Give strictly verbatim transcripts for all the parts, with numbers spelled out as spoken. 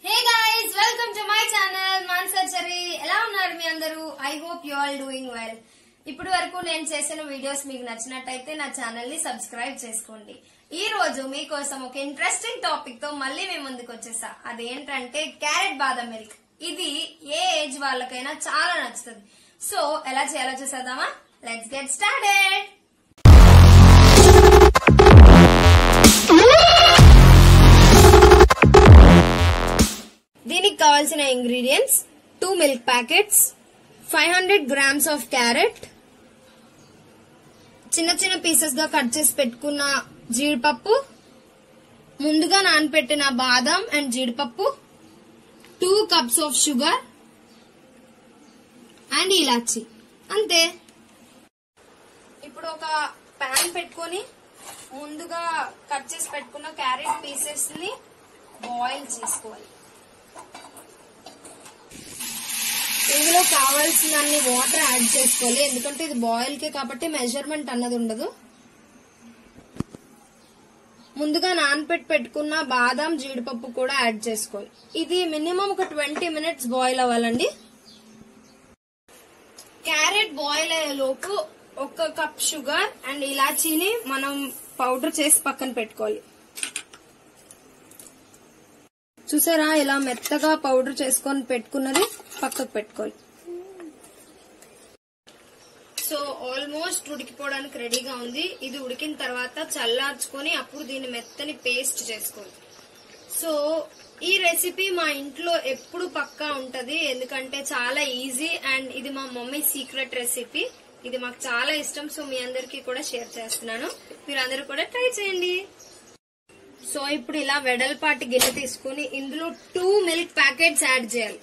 Hey guys, welcome to my channel Mansachari. ఎలా ఉన్నారు మీ అందరూ? I hope you all doing well. ఇప్పుడు వరకు నేను చేసిన వీడియోస్ మీకు నచ్చినట్టయితే నా ఛానల్ ని సబ్స్క్రైబ్ చేసుకోండి. ఈ రోజు మీకోసం ఒక ఇంట్రెస్టింగ్ టాపిక్ తో మళ్ళీ మేము ముందుకు వచ్చేసా. అదేంటంటే క్యారెట్ బాదం మిల్క్. ఇది ఏ ఏజ్ వాళ్ళకైనా చాలా నచ్చుతుంది. సో ఎలా చేయాలో చూసేద్దామా? Let's get started. దీనికి కావాల్సిన ingredients two milk packets, five hundred grams of carrot, చిన్న చిన్న పీసెస్ గా కట్ చేసి పెట్టుకున్న జీడిపప్పు, ముందుగా నానపెట్టిన బాదం అండ్ జీడిపప్పు, two cups of sugar and ఇలాచి. అంతే. ఇప్పుడు ఒక ప్యాన్ పెట్టుకొని ముందుగా కట్ చేసి పెట్టుకున్న క్యారెట్ పీసెస్ ని బాయిల్ చేసుకోవాలి. ఇందులో కావాల్సిన అన్ని వాటర్ యాడ్ చేసుకోవాలి, ఎందుకంటే ఇది బాయిల్ కే కాబట్టి మెజర్మెంట్ అన్నది ఉండదు. ముందుగా నానపెట్టి పెట్టుకున్న బాదం జీడిపప్పు కూడా యాడ్ చేసుకోవాలి. ఇది మినిమం ఒక ట్వంటీ మినిట్స్ బాయిల్ అవ్వాలండి. క్యారెట్ బాయిల్ అయ్యేలోపు ఒక కప్ షుగర్ అండ్ ఇలాచీని మనం పౌడర్ చేసి పక్కన పెట్టుకోవాలి. చూసారా, ఇలా మెత్తగా పౌడర్ చేసుకొని పెట్టుకున్నది పక్కకు పెట్టుకోవాలి. సో ఆల్మోస్ట్ ఉడికిపోవడానికి రెడీగా ఉంది. ఇది ఉడికిన తర్వాత చల్లార్చుకొని అప్పుడు దీన్ని మెత్తని పేస్ట్ చేసుకోవాలి. సో ఈ రెసిపీ మా ఇంట్లో ఎప్పుడు పక్కా ఉంటది, ఎందుకంటే చాలా ఈజీ అండ్ ఇది మా మమ్మీ సీక్రెట్ రెసిపీ. ఇది మాకు చాలా ఇష్టం. సో మీ అందరికీ కూడా షేర్ చేస్తున్నాను, మీరు అందరూ కూడా ట్రై చేయండి. సో ఇప్పుడు ఇలా వెడల్పాటి గిన్నె తీసుకుని ఇందులో టూ మిల్క్ ప్యాకెట్స్ యాడ్ చేయాలి.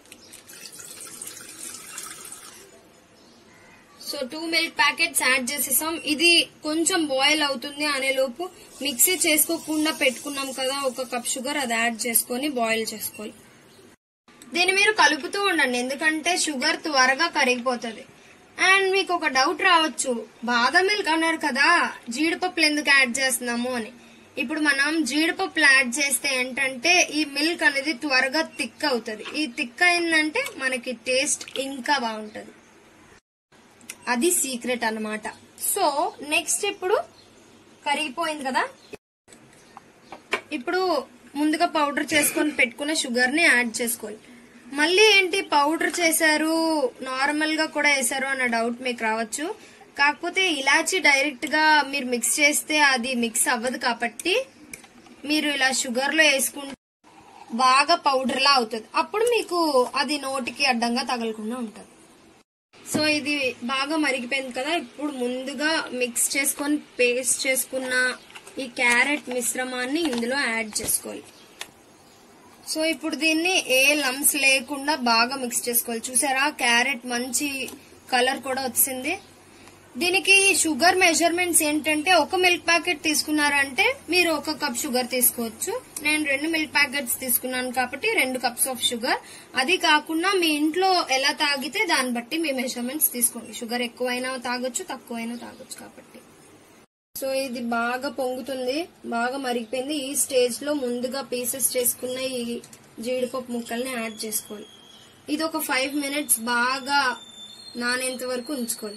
So two milk packets add చేసేసాం. ఇది కొంచెం బాయిల్ అవుతుంది అనేలోపు మిక్సీ చేసుకోకుండా పెట్టుకున్నాం కదా ఒక కప్ షుగర్, అది యాడ్ చేసుకుని బాయిల్ చేసుకోవాలి. దీన్ని మీరు కలుపుతూ ఉండండి, ఎందుకంటే షుగర్ త్వరగా కరిగిపోతుంది. అండ్ మీకు ఒక డౌట్ రావచ్చు, బాదం మిల్క్ అన్నారు కదా, జీడిపప్పులు ఎందుకు యాడ్ చేస్తున్నాము అని. ఇప్పుడు మనం జీడిపప్పు యాడ్ చేస్తే ఏంటంటే ఈ మిల్క్ అనేది త్వరగా థిక్ అవుతుంది. ఈ థిక్ అయిందంటే మనకి టేస్ట్ ఇంకా బాగుంటది. అది సీక్రెట్ అన్నమాట. సో నెక్స్ట్ ఇప్పుడు కరిగిపోయింది కదా, ఇప్పుడు ముందుగా పౌడర్ చేసుకొని పెట్టుకున్న షుగర్ ని యాడ్ చేసుకోవాలి. మళ్ళీ ఏంటి పౌడర్ చేశారు, నార్మల్ గా కూడా వేసారు అన్న డౌట్ మీకు రావచ్చు. కాకపోతే ఇలాచి డైరెక్ట్ గా మీరు మిక్స్ చేస్తే అది మిక్స్ అవ్వదు, కాబట్టి మీరు ఇలా షుగర్ లో వేసుకుంటే బాగా పౌడర్ లా అవుతుంది. అప్పుడు మీకు అది నోటికి అడ్డంగా తగలకుండా ఉంటది. సో ఇది బాగా మరిగిపోయింది కదా, ఇప్పుడు ముందుగా మిక్స్ చేసుకొని పేస్ట్ చేసుకున్న ఈ క్యారెట్ మిశ్రమాన్ని ఇందులో యాడ్ చేసుకోవాలి. సో ఇప్పుడు దీన్ని ఏ లంప్స్ లేకుండా బాగా మిక్స్ చేసుకోవాలి. చూసారా, క్యారెట్ మంచి కలర్ కూడా వచ్చింది. దీనికి షుగర్ మెజర్మెంట్స్ ఏంటంటే ఒక మిల్క్ ప్యాకెట్ తీసుకున్నారంటే మీరు ఒక కప్ షుగర్ తీసుకోవచ్చు. నేను రెండు మిల్క్ ప్యాకెట్స్ తీసుకున్నాను కాబట్టి రెండు కప్స్ ఆఫ్ షుగర్. అది కాకుండా మీ ఇంట్లో ఎలా తాగితే దాన్ని బట్టి మీ మెజర్మెంట్స్ తీసుకోండి. షుగర్ ఎక్కువైనా తాగొచ్చు, తక్కువైనా తాగొచ్చు కాబట్టి. సో ఇది బాగా పొంగుతుంది, బాగా మరిగిపోయింది. ఈ స్టేజ్ లో ముందుగా పీసెస్ చేసుకున్న ఈ జీడిపప్పు ముక్కల్ని యాడ్ చేసుకోవాలి. ఇది ఒక ఫైవ్ మినిట్స్ బాగా నానేంత వరకు ఉంచుకోవాలి.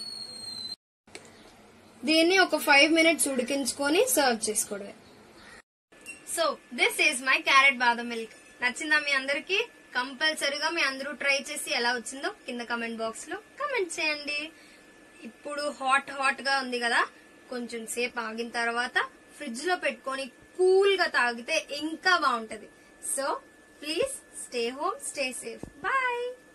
దీన్ని ఒక ఫైవ్ మినిట్స్ ఉడికించుకొని సర్వ్ చేసుకోవడమే. So this is my carrot badam milk. నచ్చిందా మీ అందరికి? కంపల్సరీగా మీ అందరూ ట్రై చేసి ఎలా వచ్చిందో కింద కమెంట్ బాక్స్ లో కమెంట్ చేయండి. ఇప్పుడు హాట్ హాట్ గా ఉంది కదా, కొంచెం సేపు ఆగిన తర్వాత ఫ్రిడ్జ్ లో పెట్టుకొని కూల్ గా తాగితే ఇంకా బాగుంటది. So please stay home, stay safe. Bye.